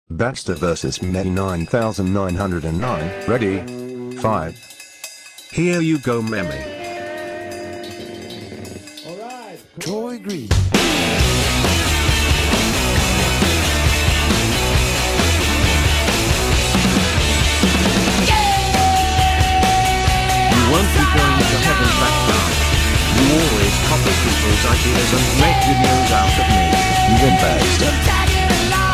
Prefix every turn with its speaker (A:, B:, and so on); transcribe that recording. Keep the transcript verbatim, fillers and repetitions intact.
A: Baxter versus Memy nine thousand nine hundred nine. Ready? five.
B: Here you go, Memy.
C: Alright.
D: Toy Green.
B: You won't be going to heaven, Baxter. You always copy people's ideas and make videos out of me.
A: You win, Baxter.